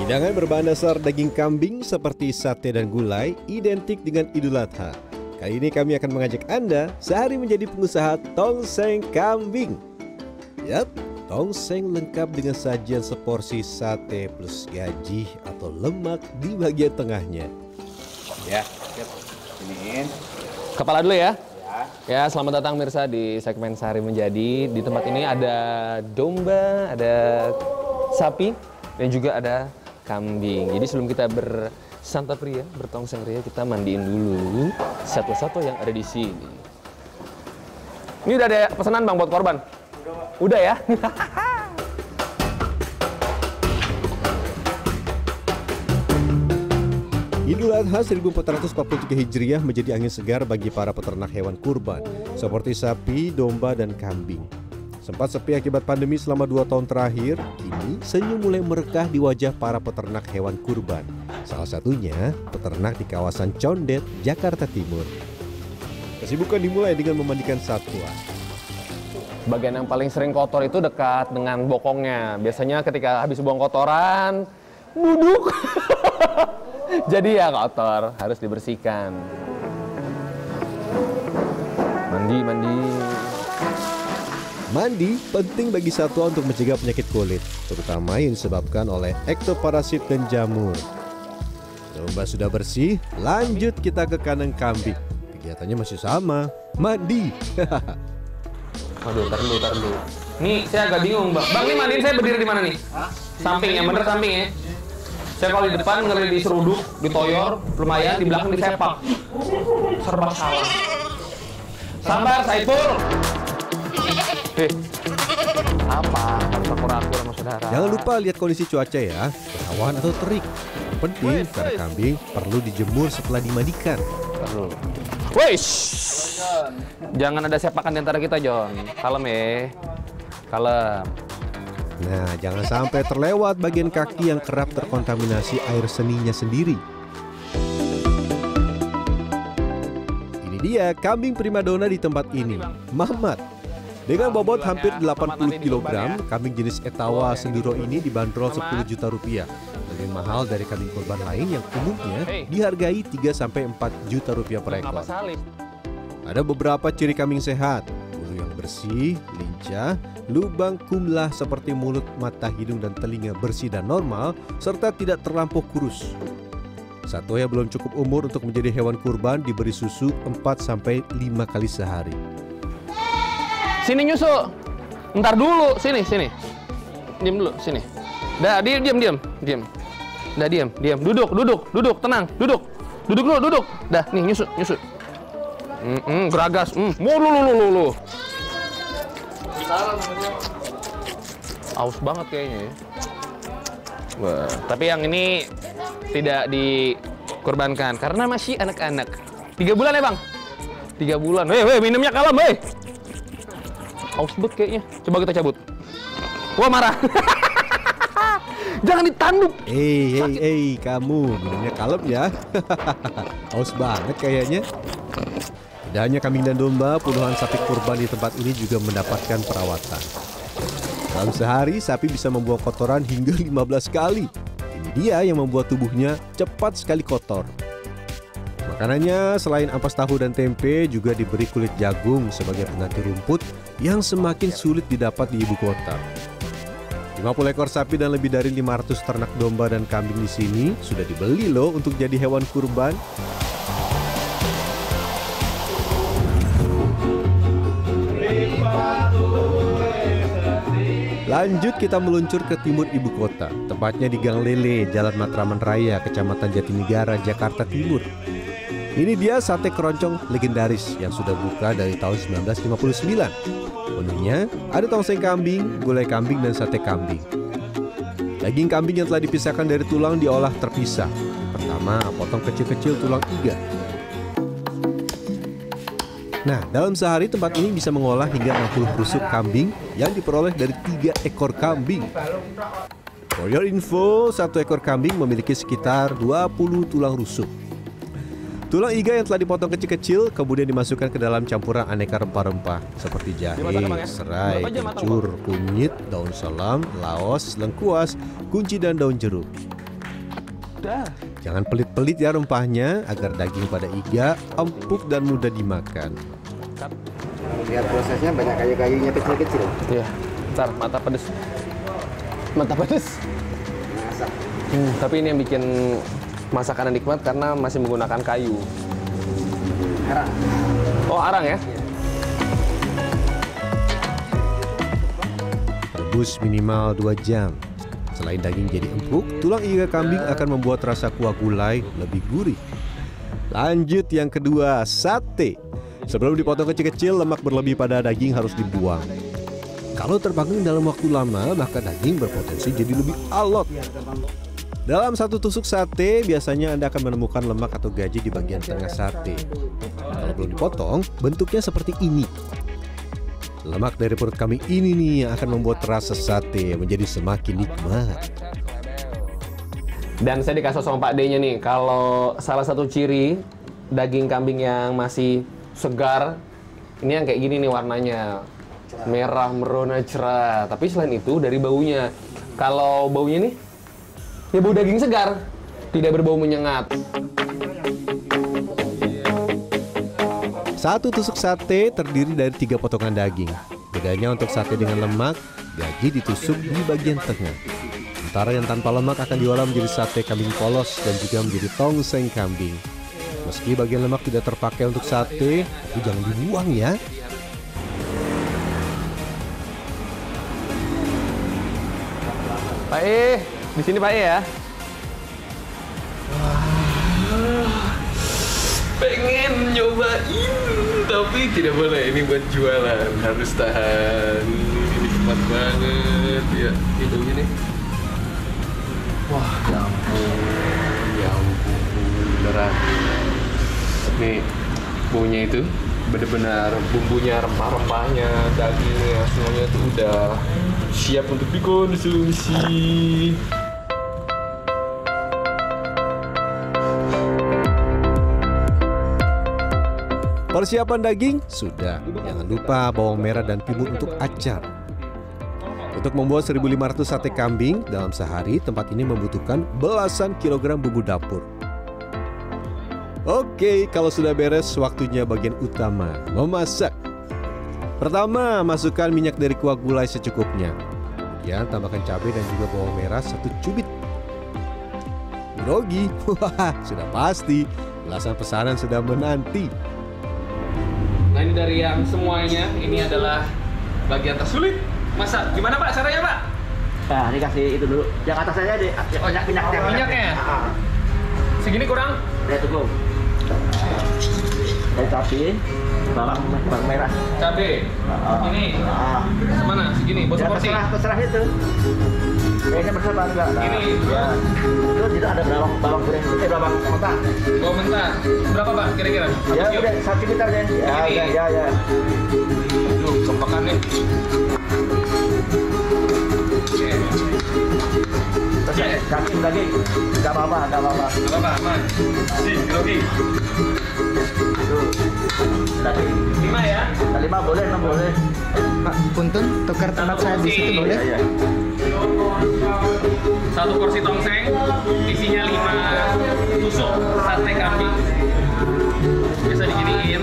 Hidangan berbahan dasar daging kambing seperti sate dan gulai identik dengan Idul Adha. Kali ini kami akan mengajak Anda sehari menjadi pengusaha tongseng kambing. Yap, tongseng lengkap dengan sajian seporsi sate plus gaji atau lemak di bagian tengahnya. Ya, iniin. Kepala dulu ya. Ya, selamat datang mirsa di segmen Sehari Menjadi. Di tempat ini ada domba, ada sapi, dan juga ada kambing. Jadi sebelum kita bersantap ria, bertongseng ria, kita mandiin dulu satwa-satwa yang ada di sini. Ini udah ada pesanan Bang buat korban? Udah ya? Idul Adha 1443 Hijriah menjadi angin segar bagi para peternak hewan kurban seperti sapi, domba, dan kambing. Sempat sepi akibat pandemi selama 2 tahun terakhir, kini senyum mulai merekah di wajah para peternak hewan kurban. Salah satunya peternak di kawasan Condet, Jakarta Timur. Kesibukan dimulai dengan memandikan satwa. Bagian yang paling sering kotor itu dekat dengan bokongnya. Biasanya ketika habis buang kotoran, duduk. Jadi ya kotor, harus dibersihkan. Mandi penting bagi satwa untuk mencegah penyakit kulit, terutama yang disebabkan oleh ektoparasit dan jamur. Domba sudah bersih, lanjut kita ke kandang kambing. Kegiatannya masih sama, mandi. Aduh, tar dulu. Nih, saya agak bingung, Bang. Bang, nih mandiin saya berdiri di mana nih? Samping ya, bener samping ya. Saya kalau di depan ngeri diseruduk, ditoyor, lumayan, di belakang disepak. Serba salah. Sabar, Saiful. Apa? Rakur-rakur sama saudara. Jangan lupa lihat kondisi cuaca ya, berawan atau terik. Yang penting, karena kambing perlu dijemur setelah dimandikan. Perlu. Weish. Jangan ada sepakan di antara kita, John. Kalem ya. Kalem. Nah, jangan sampai terlewat bagian kaki yang kerap terkontaminasi air seninya sendiri. Ini dia kambing primadona di tempat ini, Mamat. Dengan bobot hampir 80 kg, kambing jenis Etawa Senduro ini dibanderol 10 juta rupiah. Lebih mahal dari kambing kurban lain yang umumnya dihargai 3-4 juta rupiah per ekor. Ada beberapa ciri kambing sehat, bulu yang bersih, lincah, lubang kumlah seperti mulut, mata, hidung, dan telinga bersih dan normal, serta tidak terlampau kurus. Satwa yang belum cukup umur untuk menjadi hewan kurban diberi susu 4-5 kali sehari. Sini nyusu. Ntar dulu, sini. Diam dulu, sini. Dah, diam. Dah, diam. Duduk, tenang, duduk. Duduk. Dah, nih nyusu. Geragas. Lu. Aus banget kayaknya ya. Wah, tapi yang ini tidak dikorbankan karena masih anak-anak. 3 bulan ya, Bang? 3 bulan. Weh, minumnya kalem, weh. Aus banget kayaknya. Coba kita cabut. Wah, marah. Jangan ditanduk. Kamu minumnya kalem ya. Aus banget kayaknya. Tidak hanya kambing dan domba, puluhan sapi kurban di tempat ini juga mendapatkan perawatan. Dalam sehari, sapi bisa membuang kotoran hingga 15 kali. Ini dia yang membuat tubuhnya cepat sekali kotor. Makanannya selain ampas tahu dan tempe juga diberi kulit jagung sebagai pengganti rumput yang semakin sulit didapat di ibu kota. 50 ekor sapi dan lebih dari 500 ternak domba dan kambing di sini sudah dibeli loh untuk jadi hewan kurban. Lanjut kita meluncur ke timur ibu kota, tepatnya di Gang Lele, Jalan Matraman Raya, Kecamatan Jatinegara, Jakarta Timur. Ini dia sate keroncong legendaris yang sudah buka dari tahun 1959. Menunya ada tongseng kambing, gulai kambing, dan sate kambing. Daging kambing yang telah dipisahkan dari tulang diolah terpisah. Pertama, potong kecil-kecil tulang iga. Nah, dalam sehari tempat ini bisa mengolah hingga 60 rusuk kambing yang diperoleh dari 3 ekor kambing. For your info, 1 ekor kambing memiliki sekitar 20 tulang rusuk. Tulang iga yang telah dipotong kecil-kecil kemudian dimasukkan ke dalam campuran aneka rempah-rempah seperti jahe, serai, kencur, kunyit, daun salam, laos, lengkuas, kunci, dan daun jeruk. Jangan pelit-pelit ya rempahnya agar daging pada iga empuk dan mudah dimakan. Lihat prosesnya banyak kayu-kayunya kecil-kecil. Iya, ntar mata pedes. Mata pedes. Masak. Tapi ini yang bikin masakannya nikmat karena masih menggunakan kayu. Arang. Oh, arang ya? Rebus minimal 2 jam. Selain daging jadi empuk, tulang iga kambing akan membuat rasa kuah gulai lebih gurih. Lanjut yang kedua, sate. Sebelum dipotong kecil-kecil, lemak berlebih pada daging harus dibuang. Kalau terpanggang dalam waktu lama, maka daging berpotensi jadi lebih alot. Dalam satu tusuk sate, biasanya Anda akan menemukan lemak atau gaji di bagian tengah sate. Kalau belum dipotong, bentuknya seperti ini. Lemak dari perut kambing ini nih yang akan membuat rasa sate menjadi semakin nikmat. Dan saya dikasih sama Pak D-nya nih, kalau salah satu ciri daging kambing yang masih segar, ini yang kayak gini nih warnanya. Merah merona cerah. Tapi selain itu dari baunya. Kalau baunya nih, ya bau daging segar, tidak berbau menyengat. Satu tusuk sate terdiri dari 3 potongan daging. Bedanya untuk sate dengan lemak, gaji ditusuk di bagian tengah. Sementara yang tanpa lemak akan diolah menjadi sate kambing polos dan juga menjadi tongseng kambing. Meski bagian lemak tidak terpakai untuk sate, tapi jangan dibuang ya. Pak E, di sini Pak E ya. Pengen nyobain, tapi tidak boleh. Ini buat jualan, harus tahan. Ini nikmat banget ya. Itu gini. Wah, ya ampun, beneran. Nih, baunya itu benar-benar bumbunya, rempah-rempahnya, dagingnya, semuanya itu udah siap untuk dikonsumsi. Persiapan daging sudah. Jangan lupa bawang merah dan timun untuk acar. Untuk membuat 1.500 sate kambing dalam sehari, tempat ini membutuhkan belasan kilogram bumbu dapur. Oke, kalau sudah beres, waktunya bagian utama, memasak. Pertama, masukkan minyak dari kuah gulai secukupnya. Kemudian tambahkan cabai dan juga bawang merah 1 cubit. Grogi? Wah, sudah pasti. Belasan pesanan sudah menanti. Nah, ini dari yang semuanya, ini adalah bagian tersulit. Masak, gimana Pak caranya Pak? Nah, ini kasih itu dulu. Yang atas saja deh, minyaknya. Minyaknya? Segini kurang? Ya, cukup. Dari cabai, bawang merah. Cabai. Ini. Mana? Segini, buat Ya, seporsi. terserah itu. Kayaknya bersama enggak? Nah, Ini. Ya. Terus itu ada bawang goreng, bawang mentah. Bawang mentah. Berapa Pak kira-kira? Ya, udah 1 liter deh. Ini. Ya. Duh, kempakan nih. Oke. Terus daging. Enggak apa-apa. Gak apa-apa, aman. Grogi. Tuh. Daging. 5 ya? 5 boleh, 6 boleh. Pak Punten, tukar tempat saya di situ boleh? Iya. 1 porsi tongseng, isinya 5 tusuk sate kambing. Biasa diginiin.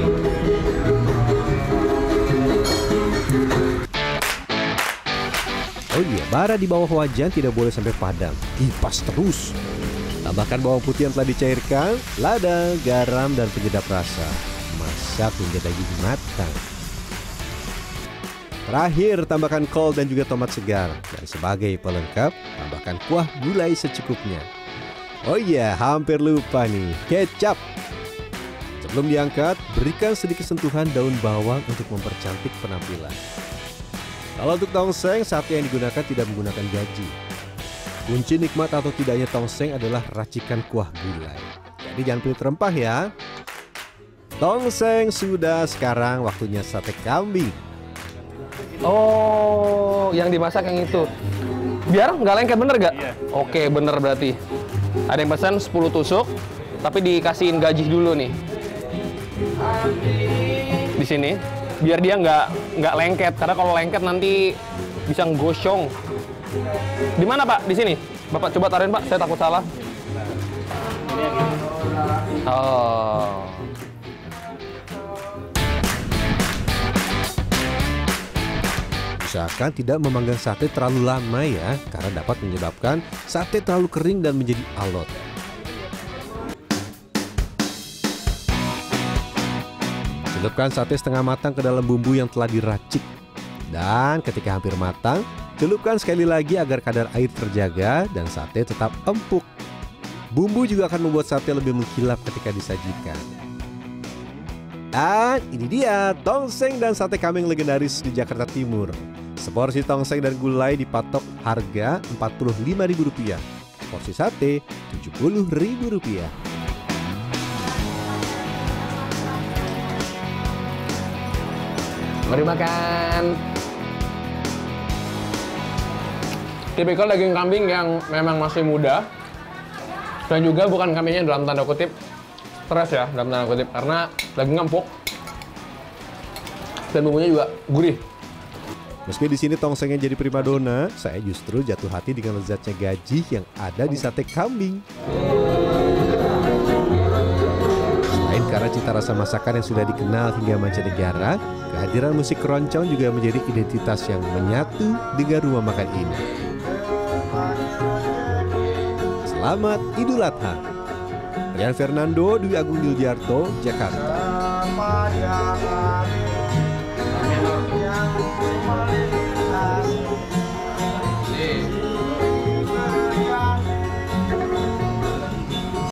Oh iya, bara di bawah wajan tidak boleh sampai padam. Kipas terus. Tambahkan bawang putih yang telah dicairkan, lada, garam, dan penyedap rasa. Masak hingga daging matang. Terakhir, tambahkan kol dan juga tomat segar. Dan sebagai pelengkap, tambahkan kuah gulai secukupnya. Oh iya, hampir lupa nih, kecap. Sebelum diangkat, berikan sedikit sentuhan daun bawang untuk mempercantik penampilan. Kalau untuk tongseng, sate yang digunakan tidak menggunakan gaji. Kunci nikmat atau tidaknya tongseng adalah racikan kuah gulai. Jadi jangan pelit rempah ya. Tongseng sudah, sekarang waktunya sate kambing. Oh, yang dimasak yang itu. Biar nggak lengket, bener nggak? Iya. Oke, bener berarti. Ada yang pesan 10 tusuk, tapi dikasihin gaji dulu nih. Di sini, biar dia nggak lengket. Karena kalau lengket nanti bisa nggosong. Di mana Pak? Di sini. Bapak coba taruhin Pak, saya takut salah. Oh. Usahakan tidak memanggang sate terlalu lama ya, karena dapat menyebabkan sate terlalu kering dan menjadi alot. Celupkan sate setengah matang ke dalam bumbu yang telah diracik. Dan ketika hampir matang, celupkan sekali lagi agar kadar air terjaga dan sate tetap empuk. Bumbu juga akan membuat sate lebih mengkilap ketika disajikan. Dan ini dia tongseng dan sate kambing legendaris di Jakarta Timur. Seporsi tongseng dan gulai dipatok harga Rp45.000. Porsi sate Rp70.000. Mari makan. Tipikal daging kambing yang memang masih muda. Dan juga bukan kambingnya dalam tanda kutip stres ya, dalam tanda kutip, karena daging empuk. Dan bumbunya juga gurih. Meski di sini tongsengnya jadi primadona, saya justru jatuh hati dengan lezatnya gaji yang ada di sate kambing. Selain karena cita rasa masakan yang sudah dikenal hingga mancanegara, kehadiran musik keroncong juga menjadi identitas yang menyatu dengan rumah makan ini. Selamat Idul Adha. Rian Fernando, Dwi Agung Yuljarto, Jakarta.